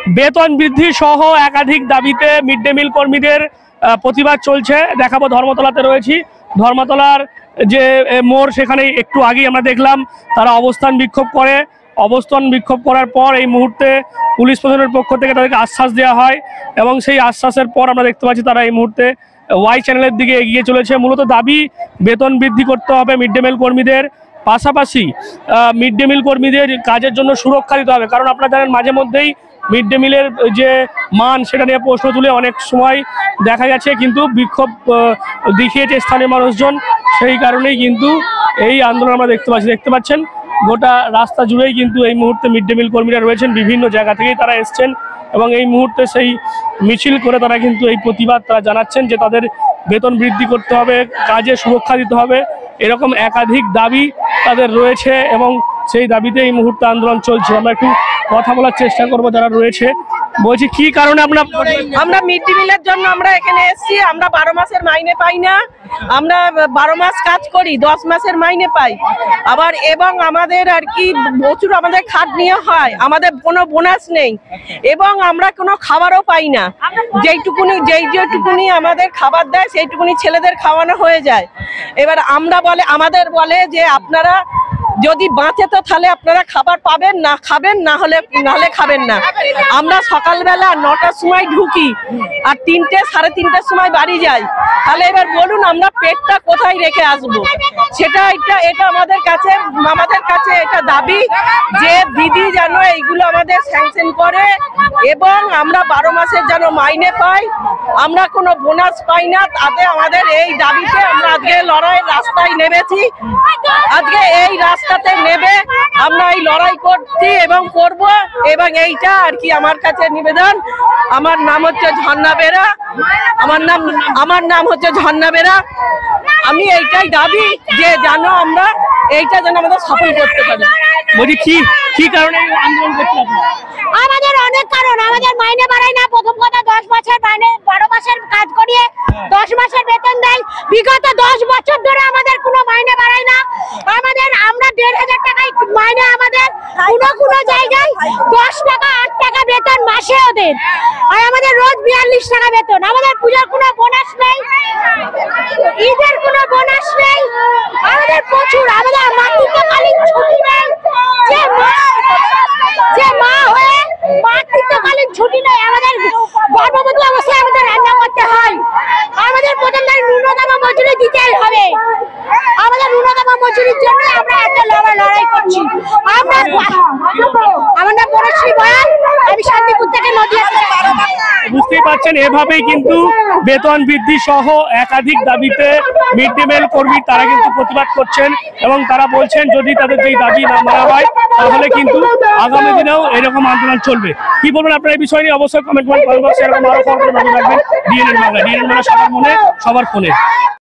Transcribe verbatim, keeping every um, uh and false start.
বেতন বৃদ্ধি সহ একাধিক দাবিতে মিড ডে মিল কর্মীদের প্রতিবাদ চলছে। দেখাবো ধর্মতলাতে রয়েছি, ধর্মতলার যে মোড় সেখানে একটু আগেই আমরা দেখলাম তারা অবস্থান বিক্ষোভ করে। অবস্থান বিক্ষোভ করার পর এই মুহূর্তে পুলিশ প্রশাসনের পক্ষ থেকে তাদেরকে আশ্বাস দেওয়া হয় এবং সেই আশ্বাসের পর আমরা দেখতে পাচ্ছি তারা এই মুহূর্তে ওয়াই চ্যানেলের দিকে এগিয়ে চলেছে। মূলত দাবি বেতন বৃদ্ধি করতে হবে মিড ডে মিল কর্মীদের, পাশাপাশি মিড ডে মিল কর্মীদের কাজের জন্য সুরক্ষা দিতে হবে। কারণ আপনারা জানেন মাঝে মধ্যেই মিড ডে মিলের যে মান সেটা নিয়ে প্রশ্ন তুলে অনেক সময় দেখা গেছে কিন্তু বিক্ষোভ দেখিয়েছে স্থানীয় মানুষজন, সেই কারণেই কিন্তু এই আন্দোলন আমরা দেখতে পাচ্ছি। দেখতে পাচ্ছেন গোটা রাস্তা জুড়েই কিন্তু এই মুহূর্তে মিড ডে মিল কর্মীরা রয়েছেন, বিভিন্ন জায়গা থেকেই তারা এসছেন এবং এই মুহূর্তে সেই মিছিল করে তারা কিন্তু এই প্রতিবাদ তারা জানাচ্ছেন যে তাদের বেতন বৃদ্ধি করতে হবে, কাজে সুরক্ষা দিতে হবে, এরকম একাধিক দাবি তাদের রয়েছে এবং সেই দাবিতে এই মুহূর্তে আন্দোলন চলছে। আমরা একটু কথা বলার চেষ্টা করবো যারা রয়েছে। বলছি কি কারণে আমরা আমরা মিড ডে মিলের জন্য আমরা এখানে এসেছি। আমরা বারো মাসের মাইনে পাই না, আমরা বারো মাস কাজ করি, দশ মাসের মাইনে পাই আবার, এবং আমাদের আর কি প্রচুর আমাদের খাটনিও হয়, আমাদের কোনো বোনাস নেই এবং আমরা কোনো খাবারও পাই না। যেইটুকুনি যেই যেটুকুনি আমাদের খাবার দেয় সেইটুকুনি ছেলেদের খাওয়ানো হয়ে যায়। এবার আমরা বলে আমাদের বলে যে আপনারা যদি বাঁচে তো তাহলে আপনারা খাবার পাবেন, না খাবেন না হলে নাহলে খাবেন না। আমরা সকালবেলা নটার সময় ঢুকি আর তিনটে সাড়ে তিনটের সময় বাড়ি যাই, তাহলে এবার বলুন আমরা পেটটা কোথায় রেখে আসবো? সেটা এটা এটা আমাদের কাছে আমাদের কাছে এটা দাবি যে দিদি যেন এইগুলো আমাদের স্যাংশন করে এবং আমরা বারো মাসের যেন মাইনে পাই, আমরা কোনো বোনাস পাই না। তাতে আমাদের এই দাবিতে আমরা আজকে লড়াই রাস্তায় নেমেছি। আজকে এই রাস্তাতে নেবে আমরা এই লড়াই করছি এবং করব এবং এইটা আর কি আমার কাছে নিবেদন। আমার নাম হচ্ছে ঝর্ণা বেরা, আমার নাম আমার নাম হচ্ছে ঝর্ণা বেরা। আমি এইটাই দাবি যে জানো আমরা এইটা যেন আমাদের সফল করতে পারি। বলছি কি কি কারণে আন্দোলন করতে আপনারা? আমাদের অনেক কারণ, আমাদের মাইনে বাড়ায় না। প্রথম কথা দশ মাসের মাইনে বারো মাসের কাজ করিয়ে দশ মাসের বেতন দেয়, বিগত দশ বছর ধরে আমাদের কোনো মাইনে বাড়ায় না। আমাদের আমরা দেড় হাজার টাকায় মাইনে, আমাদের কোনো কোনো জায়গায় দশ টাকা আট টাকা বেতন মাসে ওদের, আর আমাদের রোজ বিয়াল্লিশ টাকা বেতন। আমাদের পূজার কোনো বোনাস নেই, ঈদের কোনো বোনাস নেই, আমাদের প্রচুর আমাদের মাতৃত্বকালীন ছুটি নেই। যে মা যে মা হয়ে মাতৃত্বকালীন ছুটি নেই, আমাদের গর্ভবতী অবস্থায় আমাদের রান্না করতে হয়। আমাদের প্রথম ন্যূনতম মজুরি দিতেই হবে, আমাদের ন্যূনতম মজুরির জন্য আমরা এত লড়াই লড়াই করছি। আমরা আমার নাম বনশ্রী বয়াল, আমি শান্তিপুর থেকে নদিয়া। বুঝতেই পারছেন এভাবেই কিন্তু বেতন বৃদ্ধি সহ একাধিক দাবিতে মিড ডে মিল কর্মী তারা কিন্তু প্রতিবাদ করছেন এবং তারা বলছেন যদি তাদের যেই দাবি না মানা হয় তাহলে কিন্তু আগামী দিনেও এরকম আন্দোলন চলবে। কি বলবেন আপনারা এই বিষয় নিয়ে? অবশ্যই কমেন্ট কমেন্ট করবেন। এরকম আরো খবর নজর রাখবেন ডিএনএন বাংলা। ডিএনএন বাংলা সবার মনে সবার ফোনে।